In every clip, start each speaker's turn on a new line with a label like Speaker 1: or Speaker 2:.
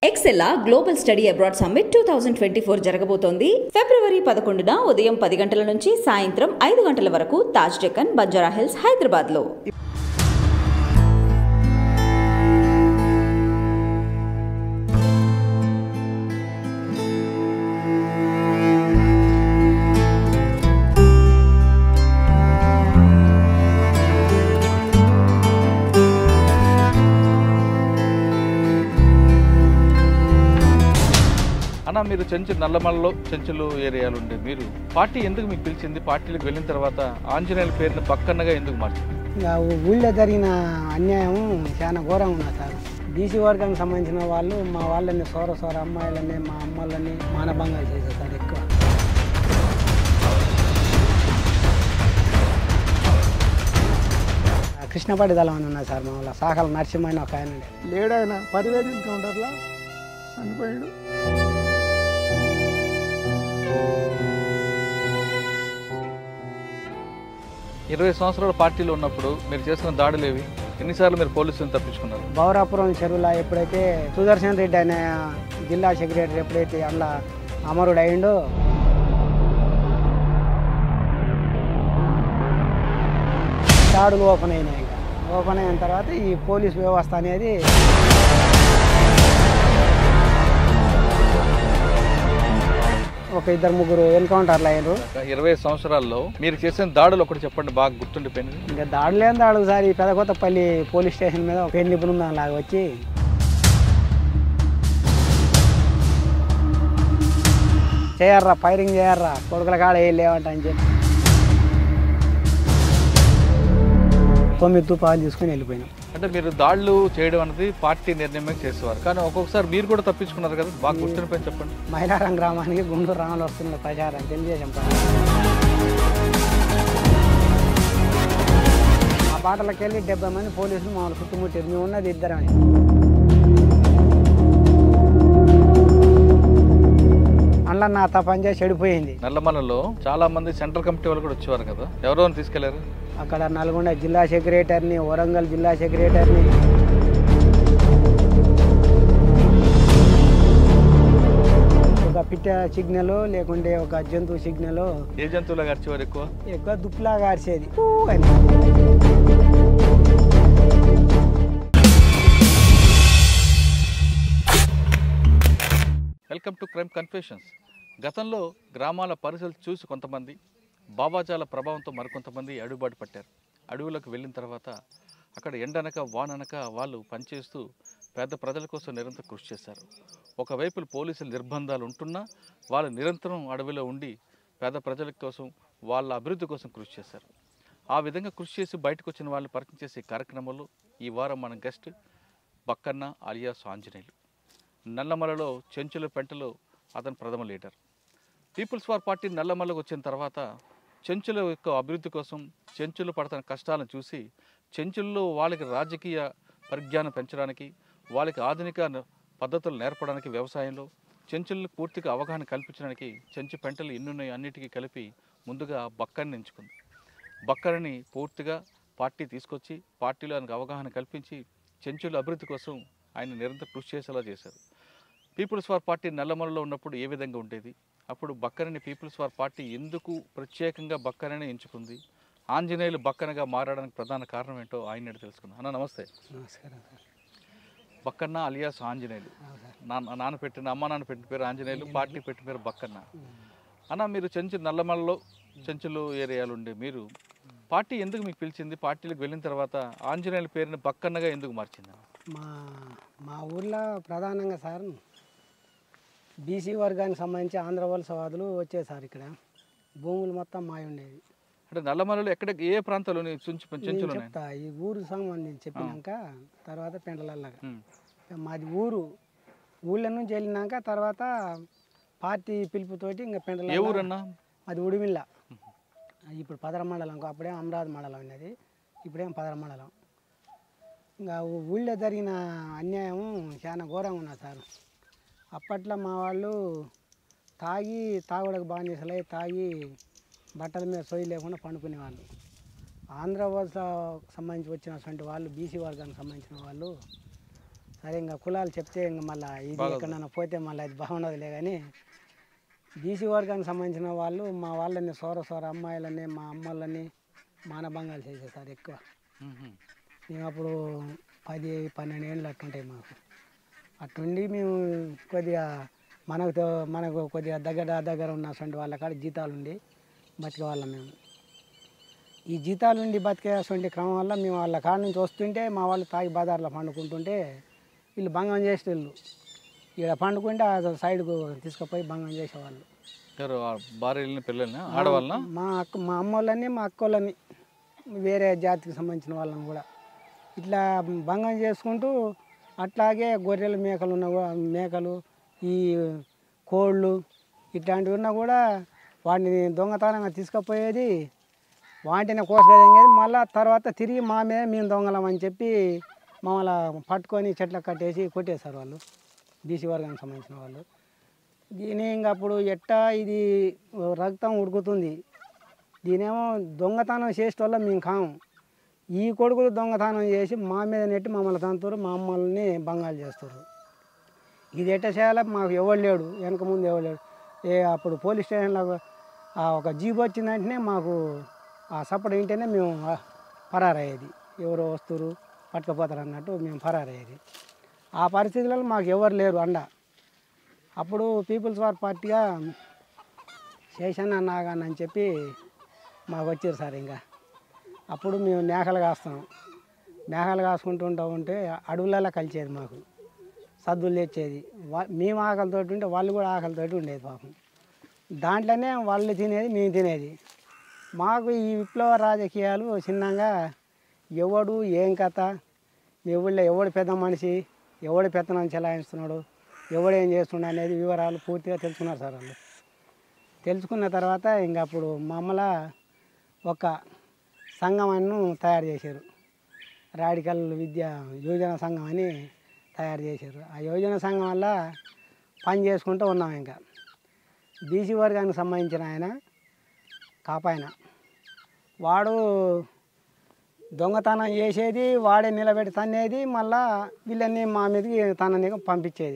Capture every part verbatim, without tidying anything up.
Speaker 1: ఎక్సెల్లా global study abroad summit two thousand twenty four జరగబోతోంది. ఫిబ్రవరి పదకొండున ఉదయం పది గంటల నుంచి సాయంత్రం ఐదు గంటల వరకు తాజ్ డెక్కన్, బంజారా హిల్స్, హైదరాబాద్ లో.
Speaker 2: అన్న, మీరు చెంచు నల్లమలలో చెంచులు ఏరియాలు ఉండే మీరు పార్టీ ఎందుకు మీకు పిలిచింది? పార్టీలకు వెళ్ళిన తర్వాత ఆంజనేయుల పేరుని పక్కనగా ఎందుకు మార్చింది?
Speaker 3: ఇంకా ఊళ్ళో జరిగిన అన్యాయం చాలా ఘోరంగా ఉన్నది సార్. బీసీ వర్గానికి సంబంధించిన వాళ్ళు మా వాళ్ళని సోర సోర అమ్మాయిలని మా అమ్మలని మానభంగాలు చేశారు సార్. ఎక్కువ కృష్ణపాటి దళం అని ఉన్నది సార్. మా వాళ్ళ సాకల నరసింహ ఒక ఆయన
Speaker 4: లేడాయన పరివేది కౌంటర్లో చనిపోయాడు.
Speaker 2: ఇరవై సంవత్సరాల పార్టీలో ఉన్నప్పుడు మీరు చేసిన దాడులేవి? ఎన్నిసార్లు మీరు పోలీసులను తప్పించుకున్నారు?
Speaker 3: బౌరాపురం చెరువులో ఎప్పుడైతే సుదర్శన్ రెడ్డి అనే జిల్లా సెక్రటరీ ఎప్పుడైతే అందులో అమరుడు అయిండో దాడులు ఓపెన్ అయినాయి. ఇంకా ఓపెన్ అయిన తర్వాత ఈ పోలీస్ వ్యవస్థ అనేది ఒక ఇద్దరు ముగ్గురు ఎన్కౌంటర్లు అయ్యారు.
Speaker 2: ఇరవై సంవత్సరాల్లో మీరు చేసిన దాడులు ఒకటి చెప్పండి, బాగా గుర్తుండిపోయింది.
Speaker 3: ఇంకా దాడులు ఏం దాడులు సార్. ఈ పెదకొత్తపల్లి పోలీస్ స్టేషన్ మీద ఒక పెళ్లి బృందం లాగా వచ్చి చేయర్రా, ఫైరింగ్ చేయర్రా, కొడుకుల కాడ ఏ లేవంట అని చెప్పి తొమ్మిది తుపాలు తీసుకుని వెళ్ళిపోయినాం.
Speaker 2: అంటే మీరు దాడులు చేయడం అనేది పార్టీ నిర్ణయం చేసేవారు, కానీ ఒక్కొక్కసారి మీరు కూడా తప్పించుకున్నారు కదా, బాగా గుర్తుండిపోయింది చెప్పండి.
Speaker 3: మైలారం గ్రామానికి గుంటూరు రామలు వస్తున్న ప్రచారం తెలుగుదేశం ఆ బాటలకు వెళ్ళి డెబ్బై మంది పోలీసులు మామూలు చుట్టుముట్టారు. మేము ఉన్నది ఇద్దరని. అందులో నా తప్పని చేసి చెడిపోయింది.
Speaker 2: నల్లమలలో చాలా మంది సెంట్రల్ కమిటీ వాళ్ళు కూడా వచ్చేవారు కదా, ఎవరో తీసుకెళ్లారు?
Speaker 3: అక్కడ నల్గొండ జిల్లా సెక్రటరీని, వరంగల్ జిల్లా సెక్రటరీని, ఒక పిట్ట సిగ్నల్ లేకుంటే ఒక జంతువు సిగ్నల్.
Speaker 2: ఏ జంతువులాగా అరిచేవారు? ఎక్కువ
Speaker 3: ఎక్కువ దుప్పులాగా అరిచేది అని.
Speaker 2: Welcome to Crime Confessions. గతంలో గ్రామాల పరిస్థితులు చూసి కొంతమంది, బాబాజాల ప్రభావంతో మరికొంతమంది అడుగుబాటు పట్టారు. అడవులకు వెళ్ళిన తర్వాత అక్కడ ఎండనక వాననక వాళ్ళు పనిచేస్తూ పేద ప్రజల కోసం నిరంతరం కృషి చేశారు. ఒకవైపు పోలీసుల నిర్బంధాలు ఉంటున్నా వాళ్ళు నిరంతరం అడవిలో ఉండి పేద ప్రజల కోసం, వాళ్ళ అభివృద్ధి కోసం కృషి చేశారు. ఆ విధంగా కృషి చేసి బయటకు వచ్చిన వాళ్ళు పరిచయం చేసే కార్యక్రమంలో ఈ వారం మన గెస్ట్ బక్కన్న అలియాస్ ఆంజనేయులు. నల్లమలలో చెంచుల పెంటలో అతను ప్రథమ లీడర్. పీపుల్స్ వార్ పార్టీ నల్లమలకు వచ్చిన తర్వాత చెంచుల యొక్క అభివృద్ధి కోసం, చెంచులు పడుతున్న కష్టాలను చూసి చెంచుల్లో వాళ్ళకి రాజకీయ పరిజ్ఞానం పెంచడానికి, వాళ్ళకి ఆధునిక పద్ధతులు నేర్పడానికి, వ్యవసాయంలో చెంచులకు పూర్తిగా అవగాహన కల్పించడానికి చెంచు పెంటలు ఎన్నున్నాయి అన్నిటికీ కలిపి ముందుగా బక్కని ఎంచుకుంది. బక్కని పూర్తిగా పార్టీ తీసుకొచ్చి పార్టీలో ఆయనకు అవగాహన కల్పించి చెంచుల అభివృద్ధి కోసం ఆయన నిరంతరం కృషి చేసేలా చేశారు. పీపుల్స్ వార్ పార్టీ నల్లమలలో ఉన్నప్పుడు ఏ విధంగా ఉండేది, అప్పుడు బక్కనని పీపుల్స్ వార్ పార్టీ ఎందుకు ప్రత్యేకంగా బక్కనని ఎంచుకుంది, ఆంజనేయులు బక్కనగా మారడానికి ప్రధాన కారణం ఏంటో ఆయన తెలుసుకుందాం. అన్న నమస్తే.
Speaker 3: నమస్కారం.
Speaker 2: బక్కన్న అలియాస్ ఆంజనేయులు. నాన్న నాన్న పెట్టిన అమ్మ నాన్న పెట్టిన పేరు ఆంజనేయులు, పార్టీ పెట్టిన పేరు బక్కన్న. అన్న, మీరు చెంచు నల్లమలలో చెంచులు ఏరియాలు ఉండే మీరు పార్టీ ఎందుకు మీకు పిలిచింది? పార్టీలకు వెళ్ళిన తర్వాత ఆంజనేయుల పేరుని బక్కన్నగా ఎందుకు మార్చింది?
Speaker 3: మా మా ఊర్లో ప్రధానంగా సార్ బీసీ వర్గానికి సంబంధించి ఆంధ్ర వలసవాదులు వచ్చేది సార్. ఇక్కడ భూములు మొత్తం మాయ ఉండేది.
Speaker 2: అంటే నల్లమలలో ఎక్కడ ఏ ప్రాంతాల్లో చెంచులు
Speaker 3: చెప్తా. ఈ ఊరు సంబంధించి చెప్పినాక తర్వాత పెంటలల్లాగా మాది ఊరు. ఊళ్ళ నుంచి వెళ్ళినాక తర్వాత పార్టీ పిలుపుతోటి ఇంకా పెంటల.
Speaker 2: ఏ ఊరన్నా?
Speaker 3: అది ఉడిమిల్ల. ఇప్పుడు పదర మండలం, అప్పుడేం అమరావతి మండలం ఉన్నది, ఇప్పుడేం పదర మండలం. ఇంకా ఊళ్ళో జరిగిన అన్యాయం చాలా ఘోరంగా ఉన్నది సార్. అప్పట్లో మా వాళ్ళు తాగి తాగుడకు బానిసలై తాగి బట్టల మీద సొయ్యి లేకుండా పండుకునేవాళ్ళు. ఆంధ్ర వలస సంబంధించి వచ్చినటువంటి వాళ్ళు, బీసీ వర్గానికి సంబంధించిన వాళ్ళు సరే ఇంకా కులాలు చెప్తే ఇంకా మళ్ళీ ఇది ఎక్కడన్నా పోతే మళ్ళీ అది బాగుండదులే కానీ బీసీ వర్గానికి సంబంధించిన వాళ్ళు మా వాళ్ళని సోర సోర అమ్మాయిలని మా అమ్మలని మానభంగాలు చేసేసారు ఎక్కువ. మేము అప్పుడు పది పన్నెండు ఏళ్ళు అట్టుంటాయి మాకు. అట్టుండి మేము కొద్దిగా మనకు తో- మనకు కొద్దిగా దగ్గర దగ్గర ఉన్నటువంటి వాళ్ళ కాడ జీతాలు ఉండి బతికే వాళ్ళం మేము. ఈ జీతాలు ఉండి బతికేటువంటి క్రమం వల్ల మేము వాళ్ళ కాడ నుంచి వస్తుంటే మా వాళ్ళు తాగి బజార్లో పండుకుంటుంటే వీళ్ళు భంగం చేసేవాళ్ళు. ఇక్కడ పండుకుంటే ఆ సైడ్కు తీసుకుపోయి భంగం చేసేవాళ్ళు.
Speaker 2: ఎవరు ఆ భార్యలని పిల్లల్ని ఆడవాళ్ళ
Speaker 3: మా అక్క మా అమ్మ వాళ్ళని మా అక్క వాళ్ళని వేరే జాతికి సంబంధించిన వాళ్ళని కూడా ఇట్లా భంగం చేసుకుంటూ అట్లాగే గొర్రెలు మేకలు ఉన్న కూడా- మేకలు ఈ కోళ్ళు ఇట్లాంటివి ఉన్నా కూడా వాటిని దొంగతనంగా తీసుకుపోయేది, వాటిని కోసుకెళ్ళేది. మళ్ళీ తర్వాత తిరిగి మా మీద మేము దొంగలం అని చెప్పి మమ్మల్ని పట్టుకొని చెట్లకు కట్టేసి కొట్టేశారు వాళ్ళు, బీసీ వర్గానికి సంబంధించిన వాళ్ళు. దీని ఇంక అప్పుడు ఎట్టా ఇది రక్తం ఉడుకుతుంది. దీనేమో దొంగతనం చేసేటోళ్ళ మేము కాము. ఈ కొడుకులు దొంగతనం చేసి మా మీద నెట్టి మమ్మల్ని తంతురు, మా అమ్మల్ని భంగాలు చేస్తారు. ఇది ఎట్ట చేయాలో మాకు ఎవరు లేడు, వెనక ముందు ఎవరు లేడు. ఏ అప్పుడు పోలీస్ స్టేషన్లో ఆ ఒక జీప్ వచ్చిందంటేనే మాకు ఆ సపోర్ట్ వింటేనే మేము పరారయ్యేది. ఎవరో వస్తారు పట్టుకుపోతారు అన్నట్టు మేము పరారయ్యేది. ఆ పరిస్థితులలో మాకు ఎవరు లేరు అండ. అప్పుడు పీపుల్స్ వార్ పార్టీగా శేషన్న నాగన్న అని చెప్పి మాకు వచ్చారు సార్. ఇంకా అప్పుడు మేము మేకలు కాస్తాం. మేకలు కాసుకుంటూ ఉంటా ఉంటే అడవులలో కలిసేది మాకు, సద్దులు తెచ్చేది. వా మేము ఆకలితోటి ఉంటే వాళ్ళు కూడా ఆకలితోటి ఉండేది పాపం. దాంట్లోనే వాళ్ళు తినేది, మేము తినేది. మాకు ఈ విప్లవ రాజకీయాలు చిన్నగా ఎవడు ఏం కథ, మీ ఊళ్ళో ఎవడు పెద్ద మనిషి, ఎవడు పెత్తనం చెలాయిస్తున్నాడు, ఎవడు ఏం చేస్తున్నాడు అనేది వివరాలు పూర్తిగా తెలుసుకున్నారు సార్ వాళ్ళు. తెలుసుకున్న తర్వాత ఇంక అప్పుడు మమ్మల్ని ఒక సంఘం తయారు చేశారు. రాడికల్ విద్య యువజన సంఘం అని తయారు చేశారు. ఆ యువజన సంఘం వల్ల పని చేసుకుంటూ ఉన్నాం. ఇంకా బీసీ వర్గానికి సంబంధించిన ఆయన కాపాయన వాడు దొంగతనం చేసేది, వాడే నిలబెట్టి తన్నేది, మళ్ళా వీళ్ళని మా మీదకి తనని పంపించేది.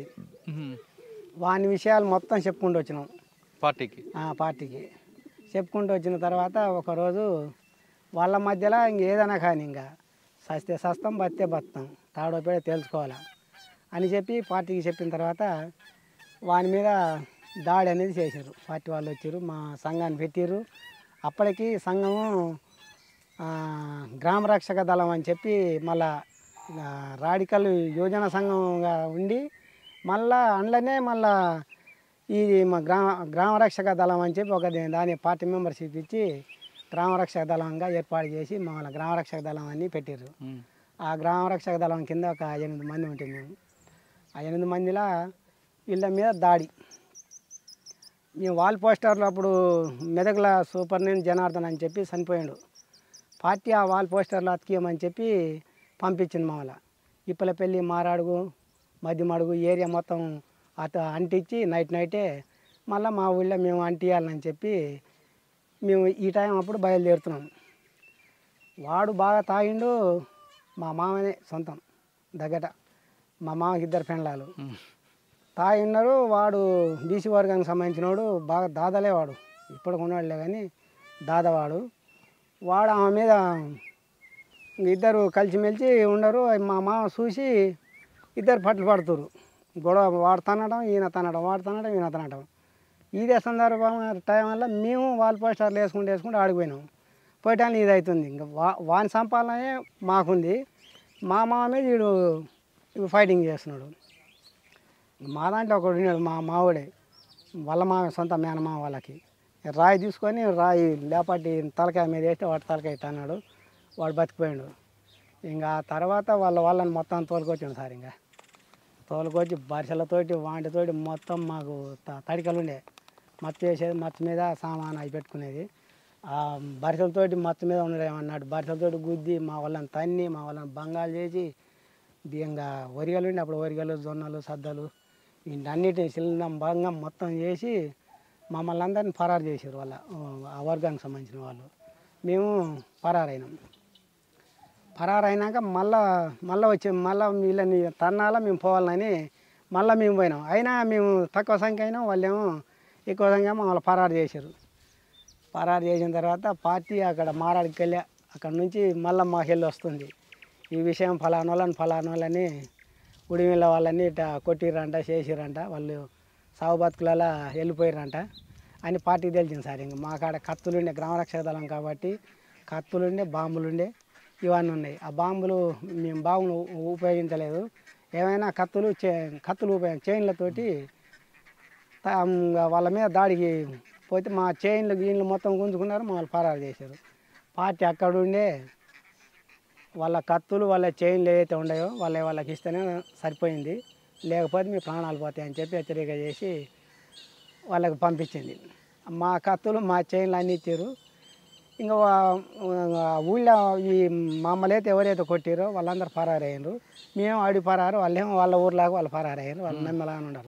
Speaker 3: వాని విషయాలు మొత్తం చెప్పుకుంటూ వచ్చినాం
Speaker 2: పార్టీకి
Speaker 3: పార్టీకి చెప్పుకుంటూ వచ్చిన తర్వాత ఒకరోజు వాళ్ళ మధ్యలో ఇంక ఏదైనా కానీ ఇంకా సస్తే సస్తం బత్తే బతాం తాడో పేడ తెలుసుకోవాలా అని చెప్పి పార్టీకి చెప్పిన తర్వాత వాని మీద దాడి అనేది చేశారు. పార్టీ వాళ్ళు వచ్చారు, మా సంఘాన్ని పెట్టారు. అప్పటికి సంఘము గ్రామ రక్షక దళం అని చెప్పి మళ్ళా రాడికల్ యువజన సంఘంగా ఉండి మళ్ళా అందులోనే మళ్ళా ఇది మా గ్రామ గ్రామ రక్షక దళం అని చెప్పి ఒక దాని పార్టీ మెంబర్షిప్ ఇచ్చి గ్రామ రక్షక దళంగా ఏర్పాటు చేసి మమ్మల్ని గ్రామ రక్షక దళం అని పెట్టారు. ఆ గ్రామ రక్షక దళం కింద ఒక ఎనిమిది మంది ఉంటాం మేము. ఆ ఎనిమిది మందిలా వీళ్ళ మీద దాడి. మేము వాల్ పోస్టర్లు అప్పుడు మెదక్ల సూపరింటెండెంట్ జనార్దన్ అని చెప్పి చనిపోయాడు. పార్టీ ఆ వాల్ పోస్టర్లు అతికియమని చెప్పి పంపించింది మమ్మల్ని. ఇప్పలపల్లి, మారాడుగు, మధ్యమడుగు ఏరియా మొత్తం అత అంటించి నైట్ నైటే మళ్ళీ మా ఊళ్ళో మేము అంటియాలని చెప్పి మేము ఈ టైం అప్పుడు బయలుదేరుతున్నాం. వాడు బాగా తాగిండు. మా మామనే సొంతం దగ్గర, మా మామకి ఇద్దరు పెండ్లాలు తాగి ఉన్నారు. వాడు బీసీ వర్గానికి సంబంధించినవాడు, బాగా దాదలే వాడు, ఇప్పటికి ఉన్నాడులే కానీ దాదవాడు. వాడు ఆమె మీద ఇద్దరు కలిసిమెలిసి ఉండరు. మా మామ చూసి ఇద్దరు పట్లు పడుతురు. గొడవ వాడు తనడం, ఈయన తనడం, వాడు తనడం, ఈయన తనడం. ఇదే సందర్భం టైం వల్ల మేము వాల్ పోస్టర్లు వేసుకుంటూ వేసుకుంటూ ఆడిపోయినాం. పోయటానికి ఇది అవుతుంది. ఇంకా వా వాని సంపాదనే మాకుంది. మా మామ మీద వీడు ఇప్పుడు ఫైటింగ్ చేస్తున్నాడు. మా దాంట్లో ఒకడు ఉన్నాడు, మా మావుడే, వాళ్ళ మామ సొంత మేనమామ వాళ్ళకి రాయి తీసుకొని రాయి లేపాటి తలకాయ మీద వేస్తే వాడు తలకాయ తన్నాడు. వాడు బతికిపోయాడు. ఇంకా తర్వాత వాళ్ళ వాళ్ళని మొత్తం తోలుకొచ్చాడు సార్. ఇంకా తోలుకొచ్చి బరిసెలతోటి వాంటితోటి మొత్తం మాకు త తడికలు ఉండే మత్తు వేసేది, మత్తు మీద సామాన్ అవి పెట్టుకునేది. ఆ బరిసెలతోటి మత్తు మీద ఉండేమన్నాడు. బరిసెలతోటి గుద్ది మా వాళ్ళని తన్ని, మా వాళ్ళని బంగాలు చేసి, ఇంకా వరిగలు ఉండి అప్పుడు వరిగలు, జొన్నలు, సద్దలు వీటన్నిటిని సిలిండం భంగం మొత్తం చేసి మమ్మల్ని అందరినీ పరారు చేశారు. వాళ్ళ ఆ వర్గానికి సంబంధించిన వాళ్ళు. మేము పరారైనాం. పరారైనాక మళ్ళా మళ్ళీ వచ్చి మళ్ళీ వీళ్ళని తన్నాలా మేము పోవాలని మళ్ళీ మేము పోయినాం. అయినా మేము తక్కువ సంఖ్య అయినా వాళ్ళేమో ఎక్కువ సంఖ్య మమ్మల్ని పరారు చేశారు. పరారు చేసిన తర్వాత పార్టీ అక్కడ మారాడికి వెళ్ళి అక్కడ నుంచి మళ్ళీ మాకు వెళ్ళి వస్తుంది, ఈ విషయం ఫలానా వాళ్ళని ఫలానా వాళ్ళని ఉడిమిళ్ళ వాళ్ళని ఇట్లా కొట్టిరంట చేసిరంట, వాళ్ళు సాగు బతుకులలో వెళ్ళిపోయారంట అని పార్టీకి తెలిసింది సార్. ఇంకా మా కాడ కత్తులుండే గ్రామరక్షక దళం కాబట్టి కత్తులుండే బాంబులుండే ఇవన్నీ ఉన్నాయి. ఆ బాంబులు మేము బాంబులు ఉపయోగించలేదు, ఏమైనా కత్తులు చే కత్తులు ఉపయోగం చైన్లతోటి వాళ్ళ మీద దాడికి పోతే మా చైన్లు గీన్లు మొత్తం గుంజుకున్నారు, మమ్మల్ని పరారు చేశారు. పార్టీ అక్కడ ఉండే వాళ్ళ కత్తులు వాళ్ళ చైన్లు ఏవైతే ఉన్నాయో వాళ్ళ వాళ్ళకి ఇస్తేనే సరిపోయింది, లేకపోతే మీ ప్రాణాలు పోతాయని చెప్పి హెచ్చరిక చేసి వాళ్ళకి పంపించింది. మా కత్తులు మా చైన్లు అన్నీ ఇచ్చారు. ఇంకా ఊళ్ళో ఈ మమ్మల్ని అయితే ఎవరైతే కొట్టారో వాళ్ళందరూ పరారయ్యారు. మేము ఆడి పరారు, వాళ్ళేమో వాళ్ళ ఊర్లాగా వాళ్ళు పరారయ్యారు, వాళ్ళు నమ్మలాగా ఉన్నారు.